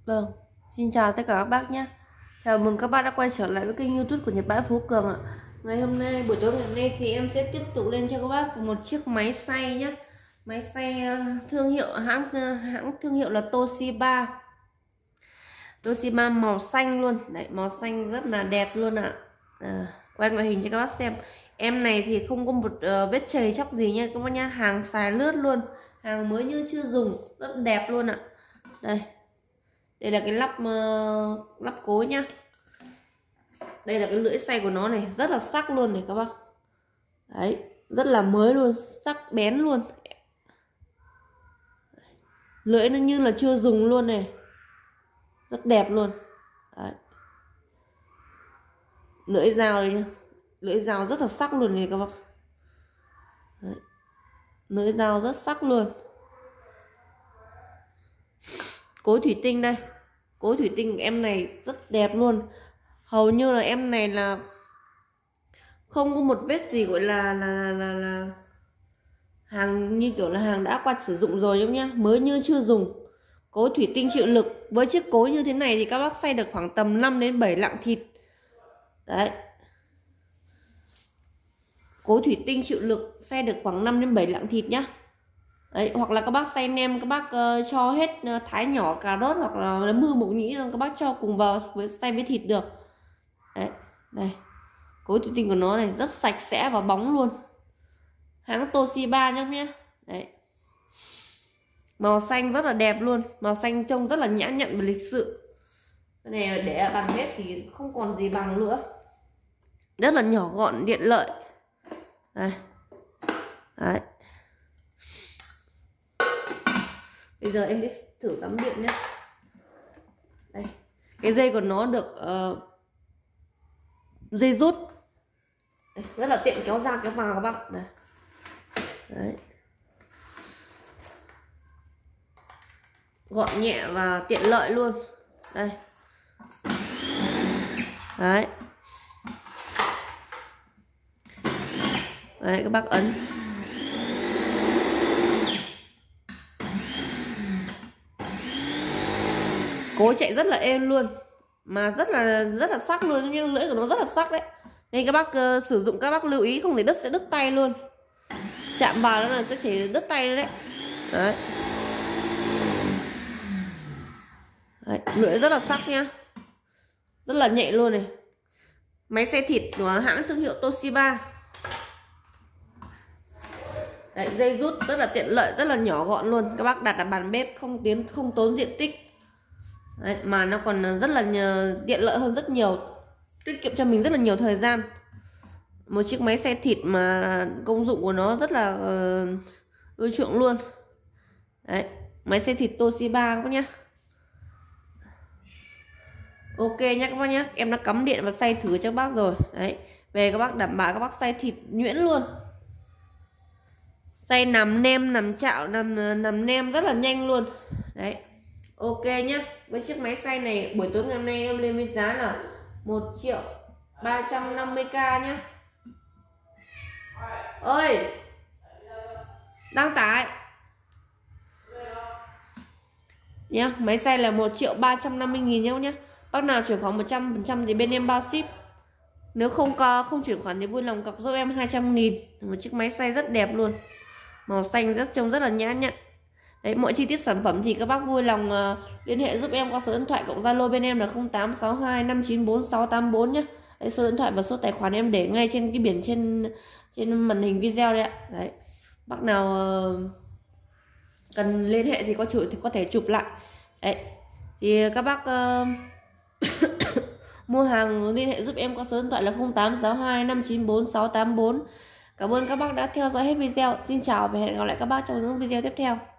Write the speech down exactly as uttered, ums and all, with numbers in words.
Vâng, xin chào tất cả các bác nhé. Chào mừng các bác đã quay trở lại với kênh YouTube của Nhật Bãi Phú Cường ạ. Ngày hôm nay, buổi tối ngày hôm nay thì em sẽ tiếp tục lên cho các bác một chiếc máy xay nhé. Máy xay thương hiệu hãng hãng thương hiệu là Toshiba. Toshiba màu xanh luôn. Đấy, màu xanh rất là đẹp luôn ạ. À, quay ngoại hình cho các bác xem. Em này thì không có một uh, vết chày chóc gì nha các bác nhá, hàng xài lướt luôn, hàng mới như chưa dùng, rất đẹp luôn ạ. Đây. Đây là cái lắp uh, lắp cối nhá. Đây là cái lưỡi xay của nó này, rất là sắc luôn này các bác. Đấy, rất là mới luôn, sắc bén luôn. Lưỡi nó như là chưa dùng luôn này. Rất đẹp luôn. Đấy. Lưỡi dao này nhá. Lưỡi dao rất là sắc luôn này các bác. Đấy. Lưỡi dao rất sắc luôn. Cối thủy tinh đây. Cối thủy tinh của em này rất đẹp luôn. Hầu như là em này là không có một vết gì gọi là là là, là, là hàng như kiểu là hàng đã qua sử dụng rồi giống nhá, mới như chưa dùng. Cối thủy tinh chịu lực. Với chiếc cối như thế này thì các bác xay được khoảng tầm năm đến bảy lạng thịt. Đấy. Cối thủy tinh chịu lực xay được khoảng năm đến bảy lạng thịt nhá. Đấy, hoặc là các bác xay nem các bác uh, cho hết uh, thái nhỏ cà rốt hoặc là nấm hương mộc nhĩ, các bác cho cùng vào với xay với thịt được. Đấy, đây. Cối thủy tinh của nó này rất sạch sẽ và bóng luôn. Hãng Toshiba nhá nhé. Đấy. Màu xanh rất là đẹp luôn, màu xanh trông rất là nhã nhặn và lịch sự. Cái này để ở bàn bếp thì không còn gì bằng nữa. Rất là nhỏ gọn, tiện lợi. Đây. Đấy. Bây giờ em sẽ thử tắm điện nhé. Đây. Cái dây của nó được uh, dây rút. Đây. Rất là tiện, kéo ra kéo vào các bác. Đây. Đấy. Gọn nhẹ và tiện lợi luôn. Đây. Đấy. Đấy các bác ấn. Cối chạy rất là êm luôn, mà rất là rất là sắc luôn, nhưng lưỡi của nó rất là sắc đấy. Nên các bác uh, sử dụng các bác lưu ý không thì đứt sẽ đứt tay luôn. Chạm vào đó là sẽ chỉ đứt tay đấy. Đấy. Đấy, lưỡi rất là sắc nhá. Rất là nhạy luôn này. Máy xay thịt của hãng thương hiệu Toshiba. Đấy, dây rút rất là tiện lợi, rất là nhỏ gọn luôn. Các bác đặt ở bàn bếp không tiến không tốn diện tích. Đấy, mà nó còn rất là nhờ, tiện lợi hơn rất nhiều, tiết kiệm cho mình rất là nhiều thời gian. Một chiếc máy xay thịt mà công dụng của nó rất là uh, ưa chuộng luôn. Đấy, máy xay thịt Toshiba các bác nhé. Ok nhé các bác nhé. Em đã cắm điện và xay thử cho các bác rồi. Đấy, về các bác đảm bảo các bác xay thịt nhuyễn luôn. Xay nằm nem, nằm chạo, nằm nằm nem rất là nhanh luôn. Đấy. Ok nhá. Với chiếc máy xay này buổi tối ngày hôm nay em lên với giá là một triệu ba trăm năm mươi k nhá. Ơi, đăng tải nhá. Máy xay là một triệu ba trăm năm mươi nghìn nhá nhá. Bác nào chuyển khoản một trăm phần trăm thì bên em bao ship. Nếu không có không chuyển khoản thì vui lòng cọc giúp em hai trăm nghìn. Một chiếc máy xay rất đẹp luôn. Màu xanh rất trông rất là nhã nhặn. Đấy, mọi chi tiết sản phẩm thì các bác vui lòng uh, liên hệ giúp em qua số điện thoại cộng Zalo bên em là không tám sáu hai năm chín bốn sáu tám bốn nhé. Đấy, số điện thoại và số tài khoản em để ngay trên cái biển trên trên màn hình video đấy ạ. Đấy. Bác nào uh, cần liên hệ thì có chủ thì có thể chụp lại. Đấy. Thì các bác uh, mua hàng liên hệ giúp em qua số điện thoại là không tám sáu hai năm chín bốn sáu tám bốn. Cảm ơn các bác đã theo dõi hết video. Xin chào và hẹn gặp lại các bác trong những video tiếp theo.